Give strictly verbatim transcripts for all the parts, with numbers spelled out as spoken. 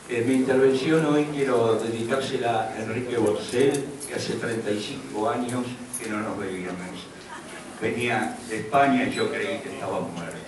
Eh, mi intervención hoy quiero dedicársela a Enrique Borcel, que hace treinta y cinco años que no nos veíamos. Venía de España y yo creí que estaba muerto.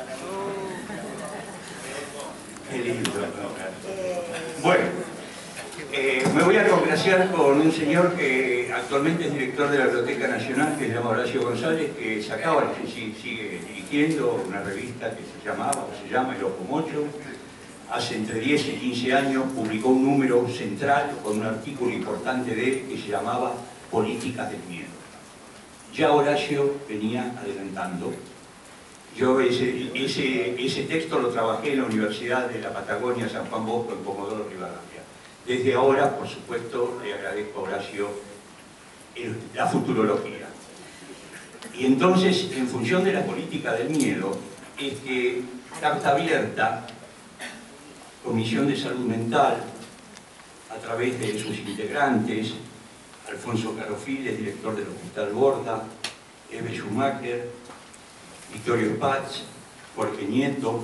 Qué lindo, ¿no? Bueno, eh, me voy a congraciar con un señor que actualmente es director de la Biblioteca Nacional, que se llama Horacio González, que sacaba, no sé si sigue dirigiendo una revista que se llamaba, o se llama El Ojo Mocho. Hace entre diez y quince años publicó un número central con un artículo importante de él que se llamaba Políticas del Miedo. Ya Horacio venía adelantando. Yo ese, ese, ese texto lo trabajé en la Universidad de la Patagonia, San Juan Bosco, en Comodoro Rivadavia. Desde ahora, por supuesto, le agradezco a Horacio el, la futurología. Y entonces, en función de la política del miedo, es que Carta Abierta, Comisión de Salud Mental, a través de sus integrantes, Alfonso Carofiles, director del Hospital Borda, Eve Schumacher, Victorio Spatz, Jorge Nieto,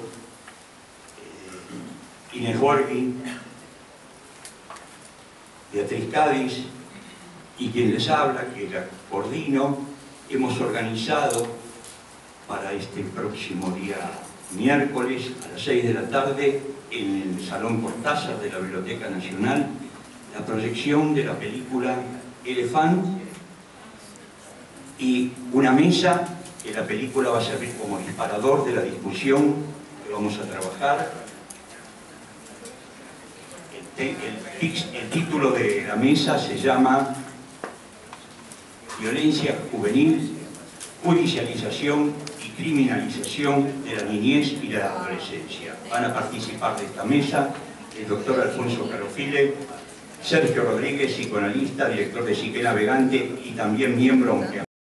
eh, Inés Borghi, Beatriz Cádiz y quien les habla, que la coordino, hemos organizado para este próximo día miércoles a las seis de la tarde en el Salón Cortázar de la Biblioteca Nacional la proyección de la película Elefant y una mesa que la película va a servir como disparador de la discusión que vamos a trabajar. El, el, el título de la mesa se llama Violencia Juvenil, Judicialización y Criminalización de la Niñez y la Adolescencia. Van a participar de esta mesa el doctor Alfonso Carofile, Sergio Rodríguez, psicoanalista, director de Psique Navegante y también miembro, aunque